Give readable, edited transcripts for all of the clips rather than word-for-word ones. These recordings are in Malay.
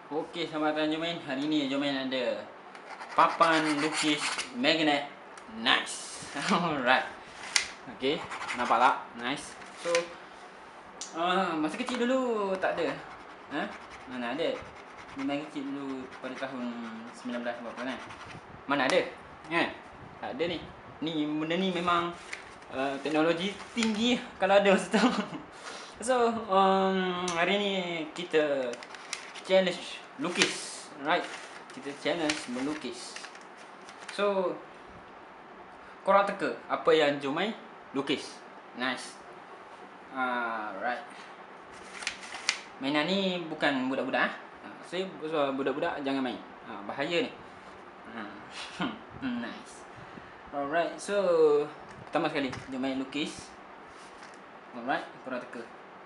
Okey, selamat datang Jomain. Hari ni Jomain ada papan lukis magnet. Nice. Alright. Okey, nampak tak? Nice. So, masa kecil dulu tak ada. Mana ada? Memang kecil dulu pada tahun 19 berapa kan? Mana ada? Kan? Tak ada ni. Ni benda ni memang teknologi tinggi kalau ada masa tu. So, hari ni kita challenge lukis, right? Kita challenge melukis. So, korang teka apa yang Jomain lukis. Nice. Right. Mainan ni bukan budak-budak. Saya budak-budak jangan main. Bahaya ni. Nice. Alright. So, pertama sekali Jomain lukis. Alright, korang teka.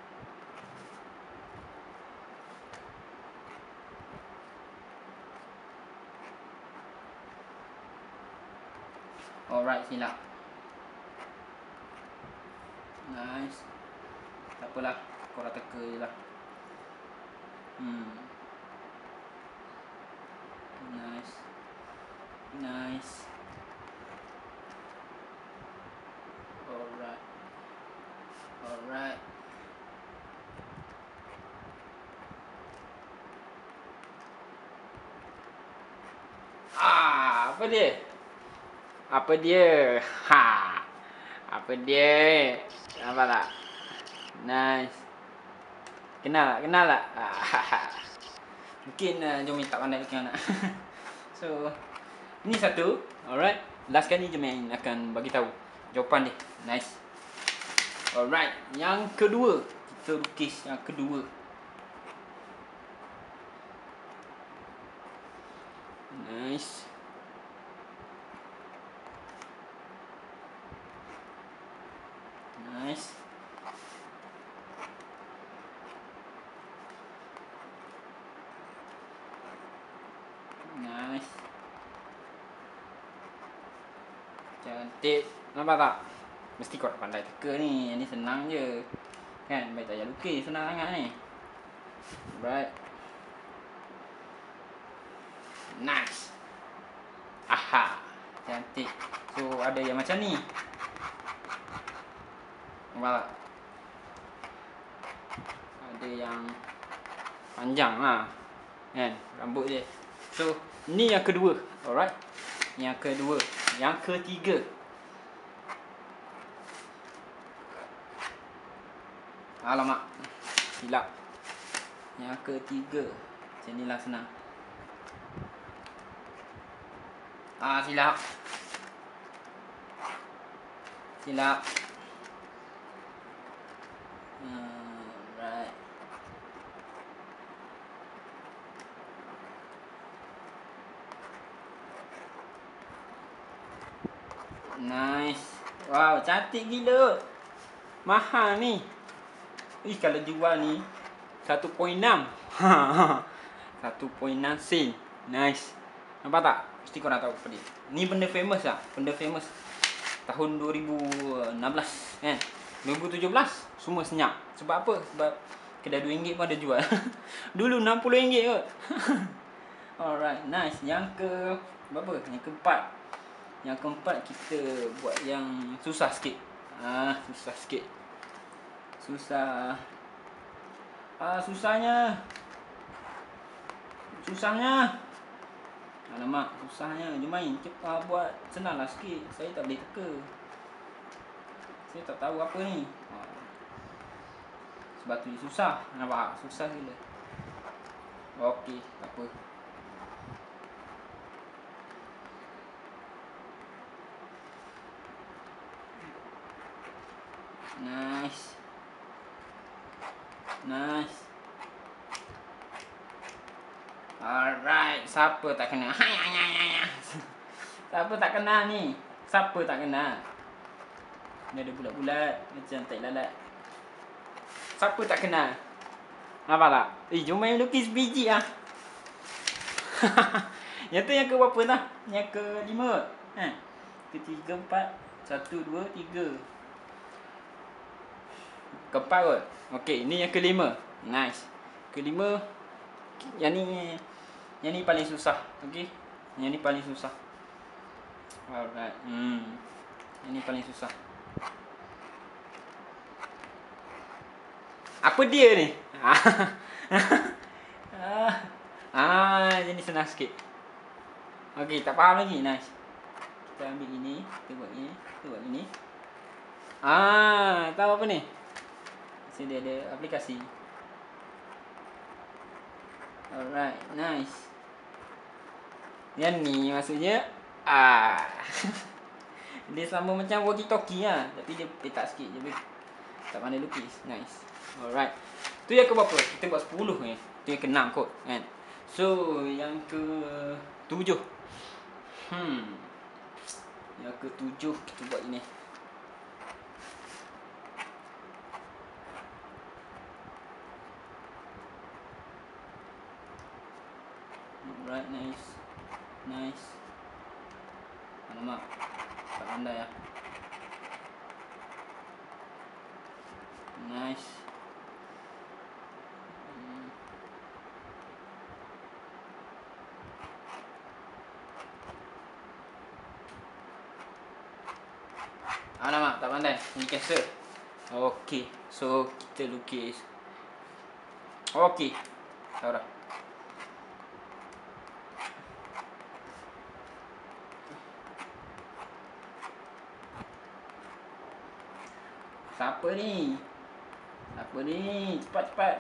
Alright, silap. Nice. Tak apalah, korang teka je lah. Nice. Nice. Alright. Alright. Apa dia? Apa dia? Apa dia? Nampak tak? Nice. Kenal tak? Kenal tak? Mungkin Jomain tak pandai lukis anak. So, ni satu. Alright. Last kali Jomain akan bagi tahu jawapan dia. Nice. Alright. Yang kedua. Kita lukis yang kedua. Nice. Nice. Nice. Cantik. Nampak tak? Mesti korang pandai teka ni. Ni senang je. Kan? Baik tak payah lukis. Senang sangat ni. Right. Nice. Cantik. So, ada yang macam ni. Nampak tak? Ada yang panjang lah. Kan? Rambut dia. So, ni yang kedua. Alright. Yang kedua. Yang ketiga. Alamak. Silap. Yang ketiga. Macam ni lah senang. Silap. Silap. Right. Nice. Wow, cantik gila. Mahal ni. Kalau jual ni 1.6. 1.6 sen. Nice. Nampak tak? Mesti korang tahu apa dia. Ni benda famous lah. Benda famous tahun 2016 kan. 2017 semua senyap. Sebab apa? Sebab kedai RM2 pun ada jual. Dulu RM60 kot. Alright, nice. Yang ke berapa? Yang keempat. Yang keempat kita buat yang susah sikit. Susah sikit. Susah. Susahnya. Alamak, susahnya. Jomain cepat buat senanglah sikit. Saya tak boleh teka. Saya tak tahu apa ni. Sebab tu dia susah. Nampak? Susah gila. Okey, tak apa. Nice. Nice. Alright, siapa tak kena? Siapa tak kena ni? Siapa tak kena? Ni ada bulat-bulat macam tai lalat. Siapa tak kena? Nampak tak? Jomain lukis biji ah. Yang tu yang ke berapa dah? Yang ke 5. Ketiga, 4. 1, 2, 3. Keempat kot. Okey, ini yang kelima. Nice. Kelima Yang ni paling susah. Okey. Yang ni paling susah. Alright. Yang ni paling susah. Apa dia ni? Jadi senang sikit. Okey, tak faham lagi. Nice. Kita ambil ini, kita buat ini, kita buat ini. Tahu apa ni? Sini dia ada aplikasi. Alright, nice. Yang ni maksudnya dia sama macam walkie-talkie lah, tapi dia petak sikit je, tak pandai lukis. Nice. Alright. Tu yang ke berapa? Kita buat 10 ni. Tu yang ke 6 kot kan. So yang ke 7. Yang ke 7 kita buat ini. Alright, nice. Nice. Alamak, tak pandai lah. Nice. Alamak, tak pandai. Ini cancel. Okey, so kita lukis. Okey, tahu dah. Siapa ni? Siapa ni? Cepat, cepat.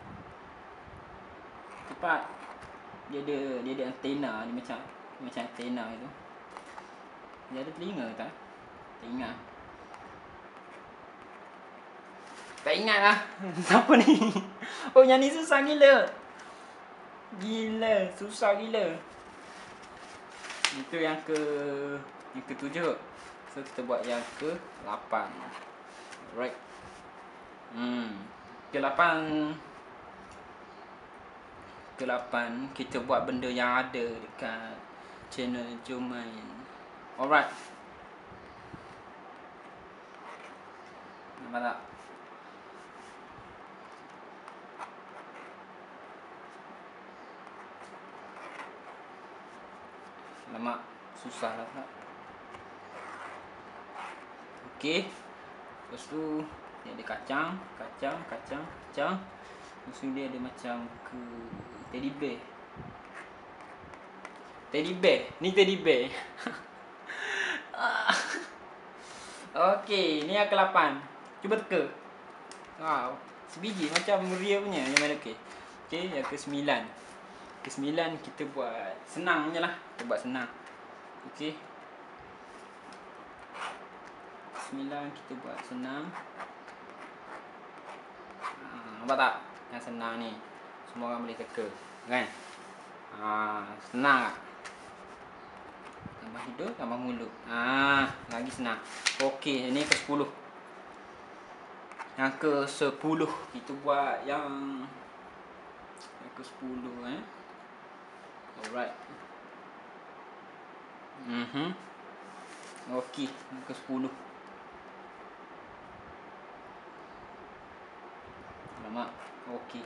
Cepat. Dia ada antena ni, macam antena itu. Dia ada telinga tak? Tak ingat. Tak ingat lah. Siapa ni? Oh, yang ni susah gila. Gila, susah gila. Itu yang ke 7. So kita buat yang ke 8. Alright. Ke 8 kita buat benda yang ada dekat channel Jom Main. Alright. Nampak tak? Lama, susah lah tak? Okey. Lepas tu dia ada kacang. Lepas tu dia ada macam ke teddy bear. Ni teddy bear. Okey, ni yang ke-8. Cuba teka. Wow, sebiji macam Ria punya yang mana okey. Okey, yang ke-9. Ke-9 kita buat senang je lah. Kita buat senang. Okey. 9 kita buat senang. Nampak tak? Yang senang ni. Semua orang boleh teka, kan? Senang tak? Tambah hidung, tambah mulut. Lagi senang. Okey, ini ke-10. Yang ke-10 kita buat yang ke-10 Alright. Okey, yang ke-10. Alamak, okey.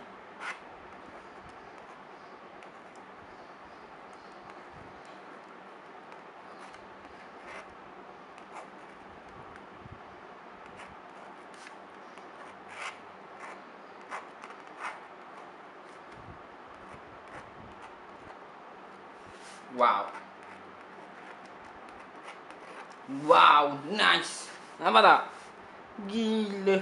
Wow, nice. Nampak tak? Gila.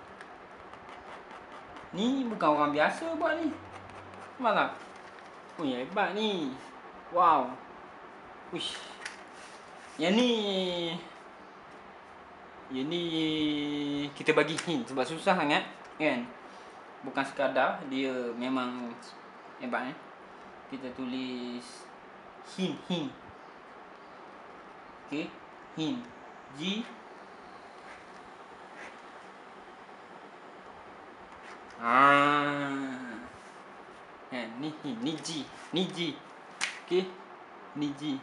Ni bukan orang biasa buat ni. Nampak tak? Punya hebat ni. Wow. Uish. Yang ni kita bagi hint sebab susah sangat, kan? Bukan sekadar dia memang hebat Kita tulis hint. Okey, hint. G ni hint, ni G. Okey, ni G.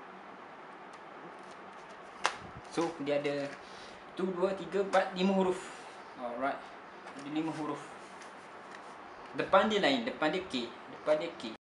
So dia ada 1, 2, 3, 4, 5 huruf. Alright. Ada 5 huruf. Depan dia lain, depan dia K. Depan dia K.